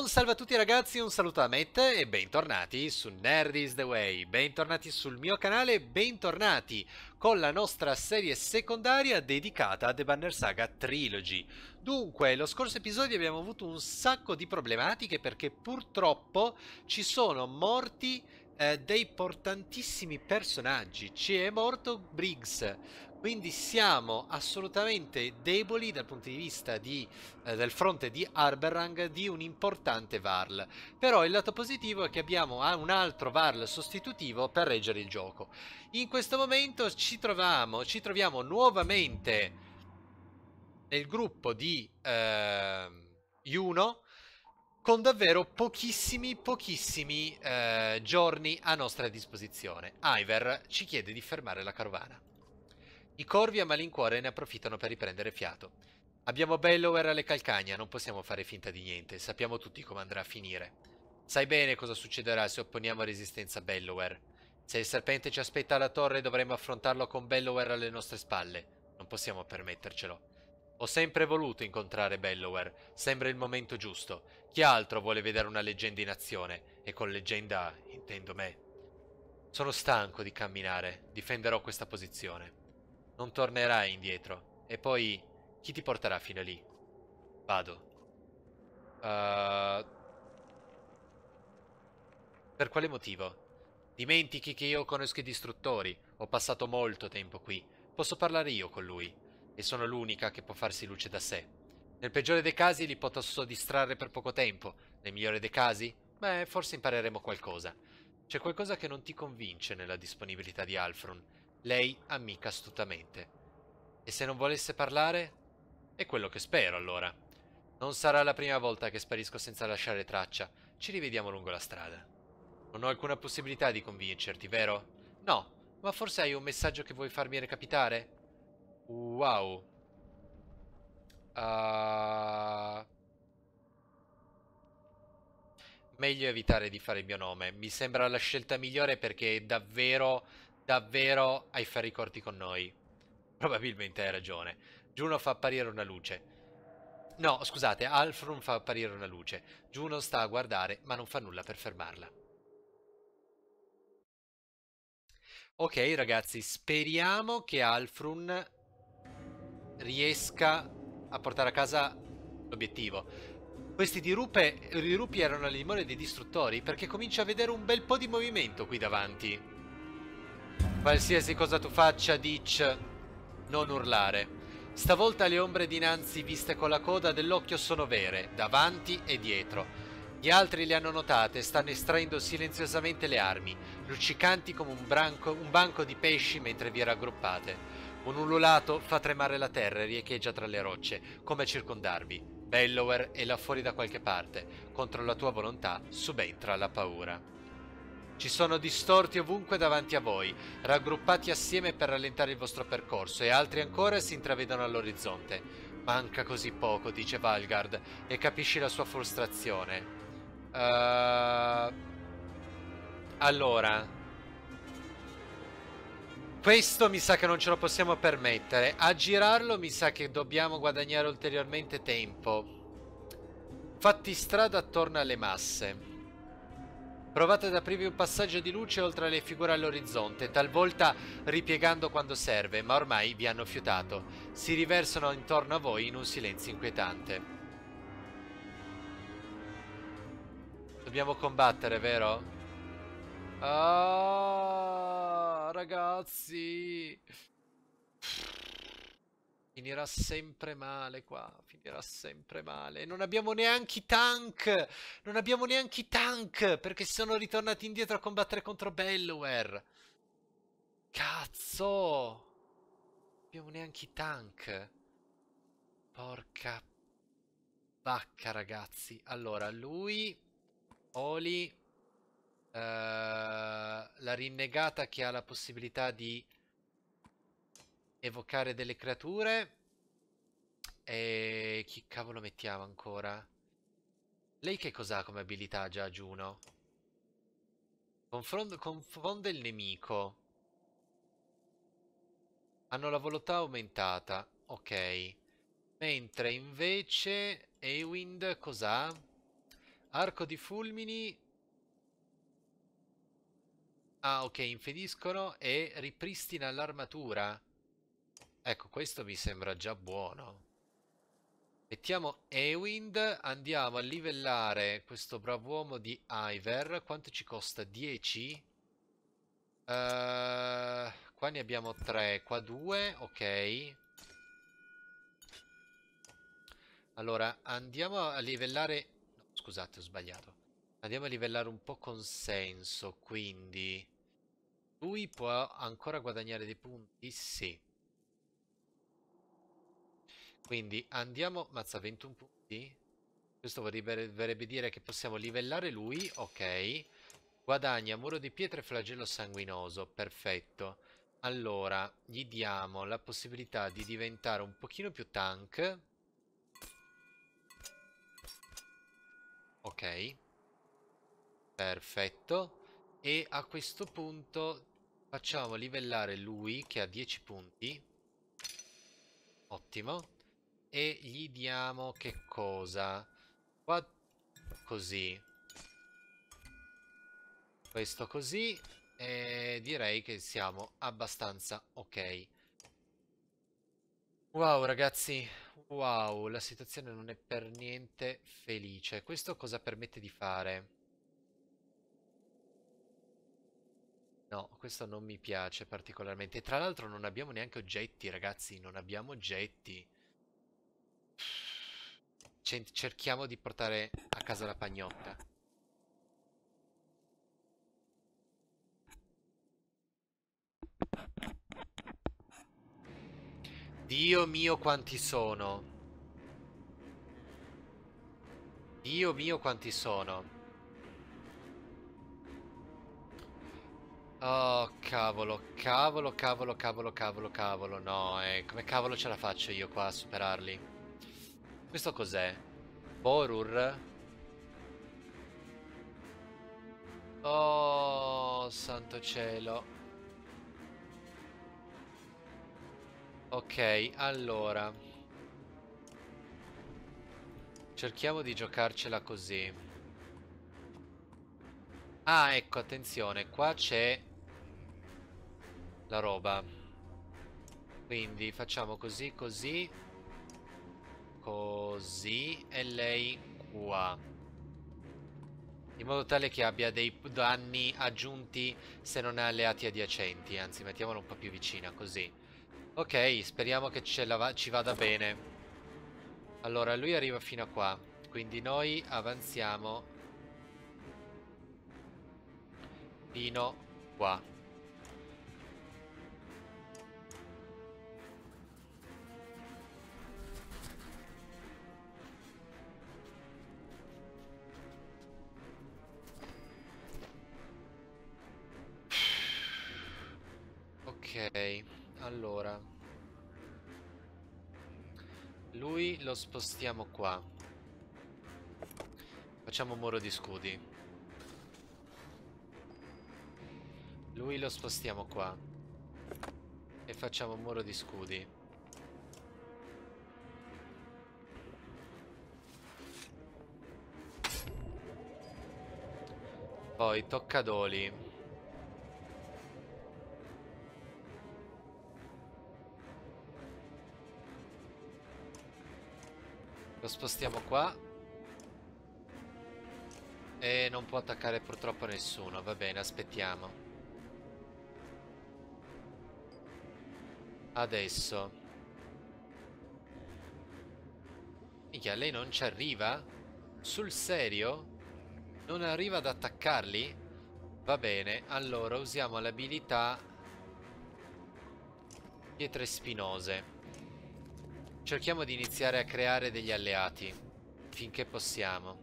salve a tutti ragazzi, un saluto da Matt e bentornati su Nerd is the Way, bentornati sul mio canale, bentornati con la nostra serie secondaria dedicata a The Banner Saga Trilogy. Dunque, lo scorso episodio abbiamo avuto un sacco di problematiche perché purtroppo ci sono morti dei importantissimi personaggi, ci è morto Briggs. Quindi siamo assolutamente deboli dal punto di vista del fronte di Arberrang di un importante Varl. Però il lato positivo è che abbiamo un altro Varl sostitutivo per reggere il gioco. In questo momento ci troviamo nuovamente nel gruppo di Juno con davvero pochissimi giorni a nostra disposizione. Iver ci chiede di fermare la carovana. I corvi a malincuore ne approfittano per riprendere fiato. Abbiamo Bellower alle calcagna, non possiamo fare finta di niente, sappiamo tutti come andrà a finire. Sai bene cosa succederà se opponiamo resistenza a Bellower. Se il serpente ci aspetta alla torre dovremo affrontarlo con Bellower alle nostre spalle. Non possiamo permettercelo. Ho sempre voluto incontrare Bellower, sembra il momento giusto. Chi altro vuole vedere una leggenda in azione? E con leggenda intendo me. Sono stanco di camminare, difenderò questa posizione. Non tornerai indietro. E poi, chi ti porterà fino a lì? Vado. Per quale motivo? Dimentichi che io conosco i distruttori. Ho passato molto tempo qui. Posso parlare io con lui. E sono l'unica che può farsi luce da sé. Nel peggiore dei casi li posso distrarre per poco tempo. Nel migliore dei casi? Beh, forse impareremo qualcosa. C'è qualcosa che non ti convince nella disponibilità di Alfrun. Lei amica astutamente. E se non volesse parlare? È quello che spero, allora. Non sarà la prima volta che sparisco senza lasciare traccia. Ci rivediamo lungo la strada. Non ho alcuna possibilità di convincerti, vero? No, ma forse hai un messaggio che vuoi farmi recapitare? Wow. Uh... Meglio evitare di fare il mio nome. Mi sembra la scelta migliore perché davvero hai ferri corti con noi. Probabilmente hai ragione. Juno fa apparire una luce. No, scusate, Alfrun fa apparire una luce. Juno sta a guardare, ma non fa nulla per fermarla. Ok, ragazzi, speriamo che Alfrun riesca a portare a casa l'obiettivo. Questi dirupi erano le dimore dei distruttori, perché comincia a vedere un bel po' di movimento qui davanti. Qualsiasi cosa tu faccia, Ditch, non urlare. Stavolta le ombre dinanzi viste con la coda dell'occhio sono vere, davanti e dietro. Gli altri le hanno notate e stanno estraendo silenziosamente le armi, luccicanti come un banco di pesci mentre vi raggruppate. Un ululato fa tremare la terra e riecheggia tra le rocce, come a circondarvi. Bellower è là fuori da qualche parte. Contro la tua volontà subentra la paura. Ci sono distorti ovunque davanti a voi, raggruppati assieme per rallentare il vostro percorso, e altri ancora si intravedono all'orizzonte. Manca così poco, dice Valgard, e capisci la sua frustrazione. Allora, questo mi sa che non ce lo possiamo permettere. A girarlo mi sa che dobbiamo guadagnare ulteriormente tempo. Fatti strada attorno alle masse. Provate ad aprirvi un passaggio di luce oltre alle figure all'orizzonte, talvolta ripiegando quando serve, ma ormai vi hanno fiutato. Si riversano intorno a voi in un silenzio inquietante. Dobbiamo combattere, vero? Ah, ragazzi. Finirà sempre male qua, finirà sempre male. E non abbiamo neanche i tank. Non abbiamo neanche i tank, perché sono ritornati indietro a combattere contro Bellower. Cazzo! Non abbiamo neanche i tank. Porca vacca, ragazzi. Allora, lui, Oli, la rinnegata che ha la possibilità di evocare delle creature. E chi cavolo mettiamo ancora? Lei che cos'ha come abilità già, Juno? Confonde il nemico. Hanno la volontà aumentata. Ok. Mentre invece Ewind cos'ha? Arco di fulmini. Ah, ok, infediscono e ripristina l'armatura. Ecco, questo mi sembra già buono. Mettiamo Ewind, andiamo a livellare questo brav'uomo di Iver. Quanto ci costa? 10? Qua ne abbiamo 3, qua 2, ok. Allora, andiamo a livellare... No, scusate, ho sbagliato. Andiamo a livellare un po' consenso, quindi... Lui può ancora guadagnare dei punti? Sì. Quindi andiamo... Mazza, 21 punti? Questo vorrebbe dire che possiamo livellare lui, ok. Guadagna muro di pietra e flagello sanguinoso, perfetto. Allora, gli diamo la possibilità di diventare un pochino più tank. Ok, perfetto. E a questo punto facciamo livellare lui che ha 10 punti. Ottimo. E gli diamo che cosa? Qua così. Questo così. E direi che siamo abbastanza ok. Wow ragazzi, wow, la situazione non è per niente felice. Questo cosa permette di fare? No, questo non mi piace particolarmente. E tra l'altro non abbiamo neanche oggetti, ragazzi, non abbiamo oggetti. Cerchiamo di portare a casa la pagnotta. Dio mio quanti sono. Dio mio quanti sono. Oh, cavolo, cavolo, cavolo, cavolo, cavolo, cavolo. No, come cavolo ce la faccio io qua a superarli? Questo cos'è? Borur? Oh, santo cielo. Ok, allora. Cerchiamo di giocarcela così. Ah, ecco, attenzione, qua c'è la roba. Quindi facciamo così, così, così e lei qua. In modo tale che abbia dei danni aggiunti se non ha alleati adiacenti. Anzi, mettiamola un po' più vicina, così. Ok, speriamo che ci vada bene. Allora, lui arriva fino a qua. Quindi noi avanziamo fino qua. Ok, allora. Lui lo spostiamo qua. Facciamo un muro di scudi. Lui lo spostiamo qua. E facciamo un muro di scudi. Poi toccadoli. Lo spostiamo qua. E non può attaccare purtroppo nessuno. Va bene, aspettiamo. Adesso. Minchia, lei non ci arriva? Sul serio? Non arriva ad attaccarli? Va bene, allora usiamo l'abilità pietre spinose. Cerchiamo di iniziare a creare degli alleati finché possiamo.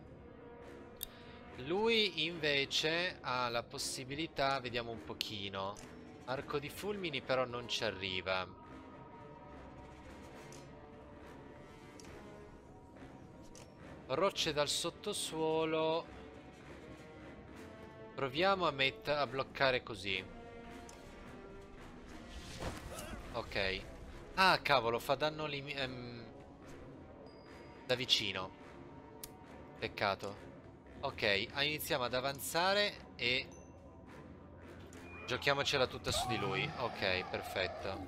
Lui invece ha la possibilità, vediamo un pochino. Arco di fulmini però non ci arriva. Rocce dal sottosuolo. Proviamo a bloccare così. Ok. Ah, cavolo, fa danno da vicino. Peccato. Ok, iniziamo ad avanzare e giochiamocela tutta su di lui. Ok, perfetto.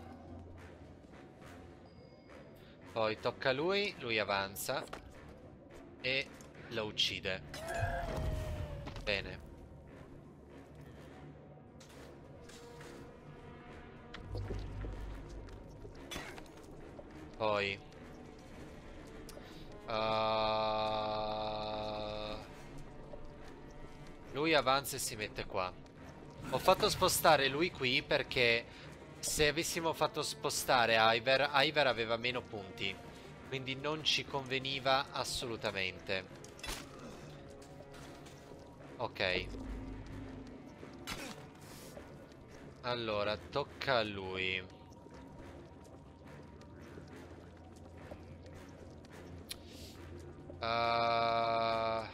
Poi tocca a lui, lui avanza e lo uccide. Bene. Poi lui avanza e si mette qua. Ho fatto spostare lui qui perché se avessimo fatto spostare Iver, Iver aveva meno punti. Quindi non ci conveniva assolutamente. Ok. Allora, tocca a lui. Uh,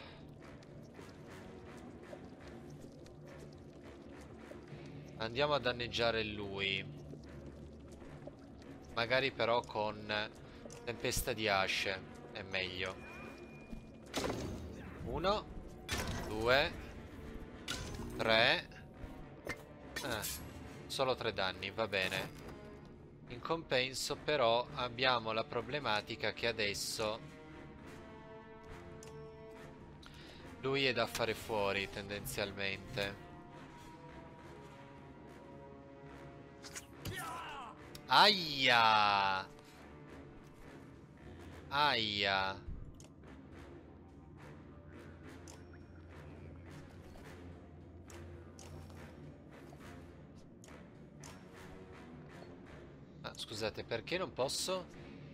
Andiamo a danneggiare lui. Magari però con tempesta di asce. È meglio. 1, 2, 3. Solo 3 danni, va bene. In compenso però abbiamo la problematica che adesso lui è da fare fuori tendenzialmente. Aia! Aia! Ah, scusate, perché non posso?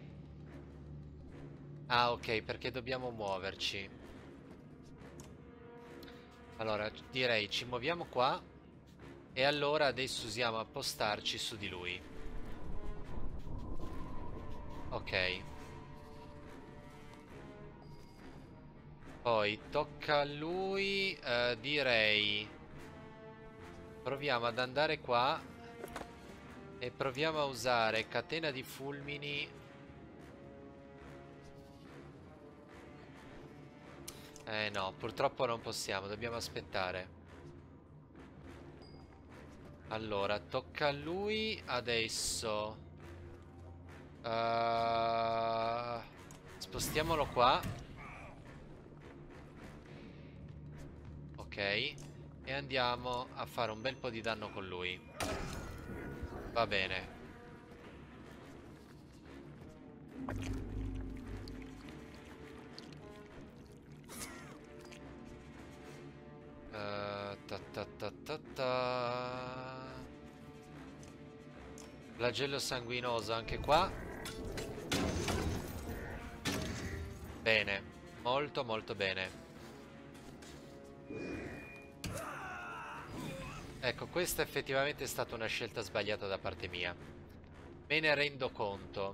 Ah, ok, perché dobbiamo muoverci. Allora, direi ci muoviamo qua. E allora adesso usiamo appostarci su di lui. Ok. Poi tocca a lui. Direi proviamo ad andare qua e proviamo a usare catena di fulmini. No, purtroppo non possiamo, dobbiamo aspettare. Allora, tocca a lui adesso. Spostiamolo qua. Ok. E andiamo a fare un bel po' di danno con lui. Va bene. Ta ta ta ta ta. Flagello sanguinoso anche qua. Bene. Molto molto bene. Ecco, questa effettivamente è stata una scelta sbagliata da parte mia. Me ne rendo conto.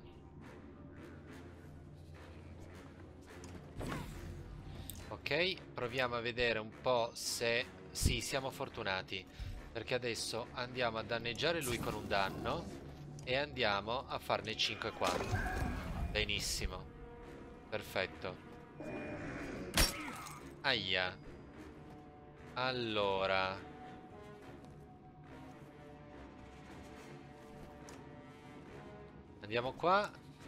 Ok, proviamo a vedere un po' se... Sì, siamo fortunati. Perché adesso andiamo a danneggiare lui con un danno e andiamo a farne 5 qua. Benissimo. Perfetto. Aia. Allora... Andiamo qua.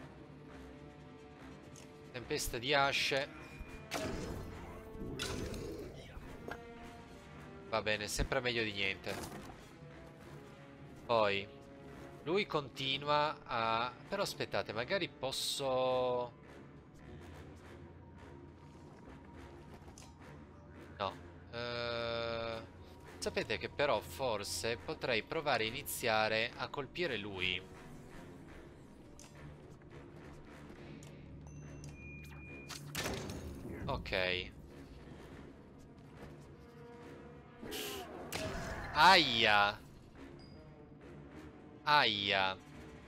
Tempesta di asce. Va bene, sempre meglio di niente. Poi lui continua a... Però aspettate, magari posso... No. Sapete che però forse potrei provare a iniziare a colpire lui. Ok. Aia. Aia.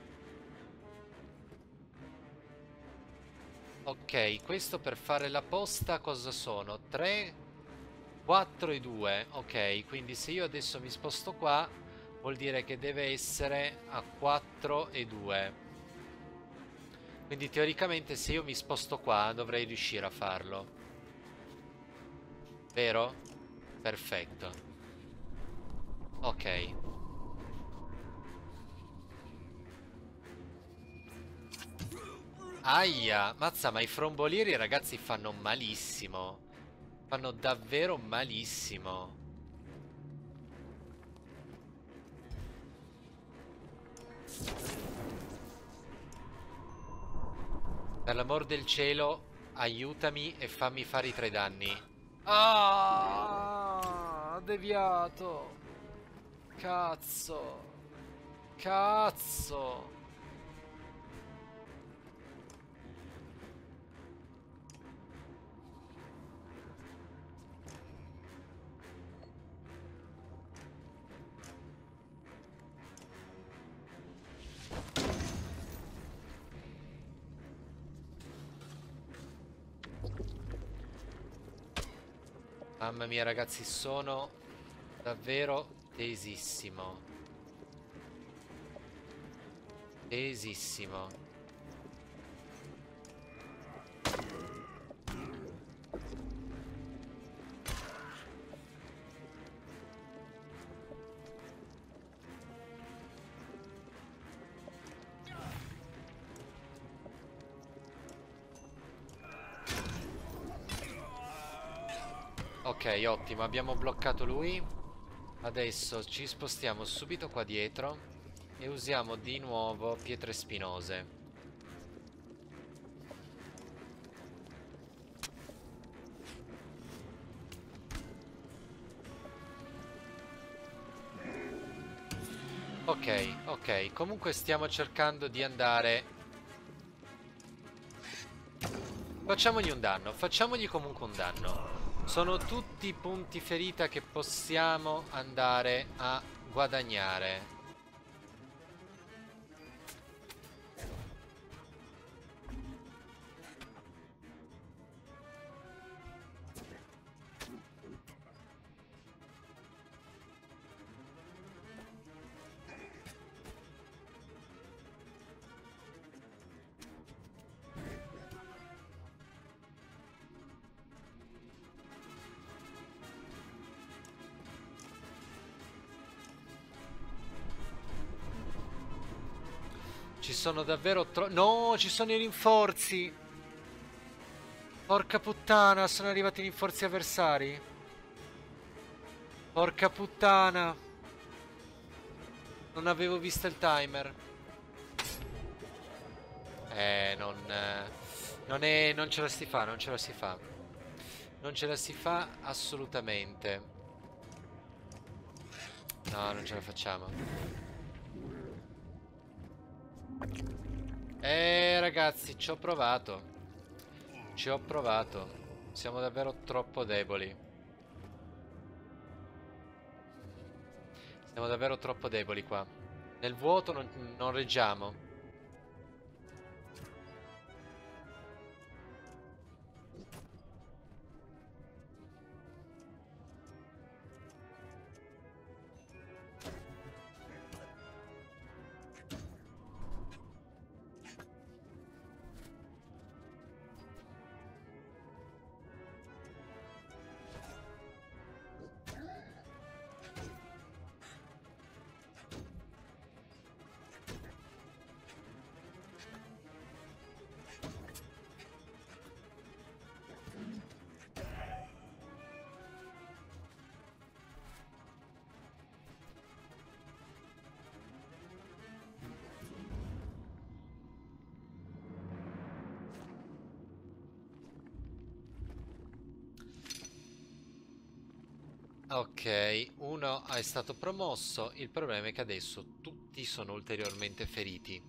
Ok, questo per fare la posta cosa sono? 3, 4 e 2. Ok, quindi se io adesso mi sposto qua, vuol dire che deve essere a 4 e 2. Quindi teoricamente se io mi sposto qua dovrei riuscire a farlo. Vero? Perfetto. Ok. Aia, mazza, ma i frombolieri, ragazzi, fanno malissimo. Fanno davvero malissimo. Per l'amor del cielo, aiutami e fammi fare i 3 danni. Ah, deviato. Cazzo. Cazzo. Mamma mia, ragazzi, sono davvero tesissimo. Tesissimo. Ok, ottimo, abbiamo bloccato lui. Adesso ci spostiamo subito qua dietro e usiamo di nuovo pietre spinose. Ok, ok, comunque stiamo cercando di andare. Facciamogli comunque un danno. Sono tutti punti ferita che possiamo andare a guadagnare. Ci sono davvero No, ci sono i rinforzi! Porca puttana, sono arrivati i rinforzi avversari. Porca puttana. Non avevo visto il timer. Non ce la si fa, non ce la si fa. Non ce la si fa assolutamente. No, non ce la facciamo. Ragazzi, ci ho provato. Ci ho provato. Siamo davvero troppo deboli. Siamo davvero troppo deboli qua. Nel vuoto non reggiamo. Ok, uno è stato promosso, il problema è che adesso tutti sono ulteriormente feriti.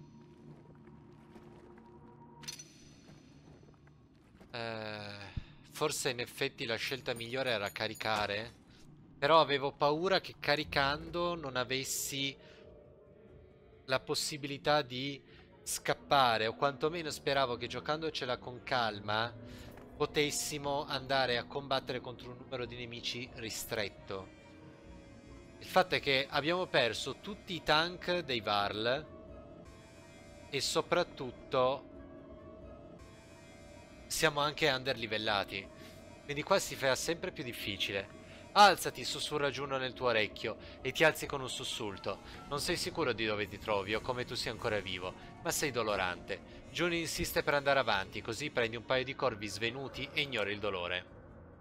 Forse in effetti la scelta migliore era caricare, però avevo paura che caricando non avessi la possibilità di scappare, o quantomeno speravo che giocandocela con calma potessimo andare a combattere contro un numero di nemici ristretto. Il fatto è che abbiamo perso tutti i tank dei Varl e soprattutto siamo anche underlivellati. Quindi qua si fa sempre più difficile. Alzati, sussurra Juno nel tuo orecchio e ti alzi con un sussulto. Non sei sicuro di dove ti trovi o come tu sia ancora vivo, ma sei dolorante. Juno insiste per andare avanti, così prendi un paio di corvi svenuti e ignori il dolore.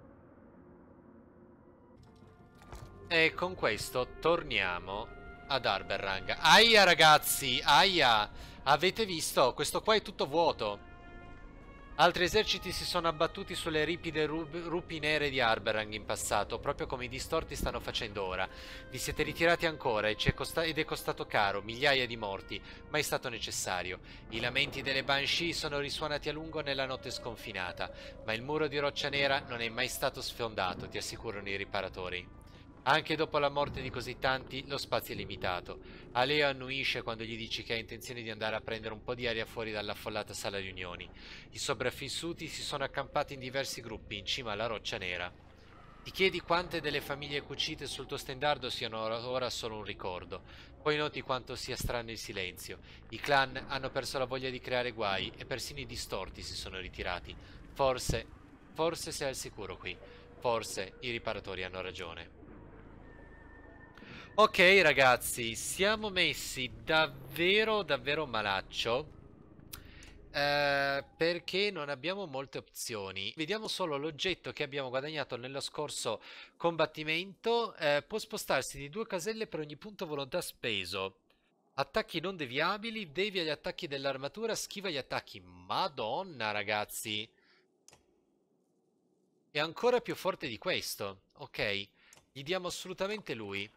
E con questo torniamo ad Arberrang. Aia ragazzi, aia! Avete visto? Questo qua è tutto vuoto. Altri eserciti si sono abbattuti sulle ripide rupi nere di Arberrang in passato, proprio come i distorti stanno facendo ora. Vi siete ritirati ancora ed è costato caro, migliaia di morti, ma è stato necessario. I lamenti delle Banshee sono risuonati a lungo nella notte sconfinata, ma il muro di roccia nera non è mai stato sfondato, ti assicurano i riparatori. Anche dopo la morte di così tanti, lo spazio è limitato. Aleo annuisce quando gli dici che ha intenzione di andare a prendere un po' di aria fuori dall'affollata sala riunioni. I sopravvissuti si sono accampati in diversi gruppi in cima alla roccia nera. Ti chiedi quante delle famiglie cucite sul tuo stendardo siano ora solo un ricordo. Poi noti quanto sia strano il silenzio. I clan hanno perso la voglia di creare guai e persino i distorti si sono ritirati. Forse sei al sicuro qui. Forse i riparatori hanno ragione. Ok ragazzi, siamo messi davvero malaccio, perché non abbiamo molte opzioni. Vediamo solo l'oggetto che abbiamo guadagnato nello scorso combattimento. Può spostarsi di 2 caselle per ogni punto volontà speso. Attacchi non deviabili, devia gli attacchi dell'armatura, schiva gli attacchi. Madonna ragazzi, è ancora più forte di questo. Ok, gli diamo assolutamente lui.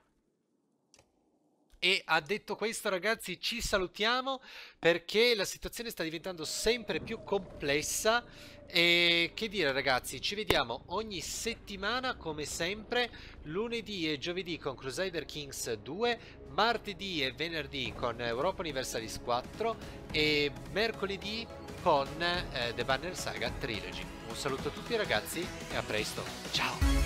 E a detto questo ragazzi ci salutiamo, perché la situazione sta diventando sempre più complessa. E che dire ragazzi, ci vediamo ogni settimana come sempre, lunedì e giovedì con Crusader Kings 2, martedì e venerdì con Europa Universalis 4 e mercoledì con The Banner Saga Trilogy. Un saluto a tutti ragazzi e a presto, ciao!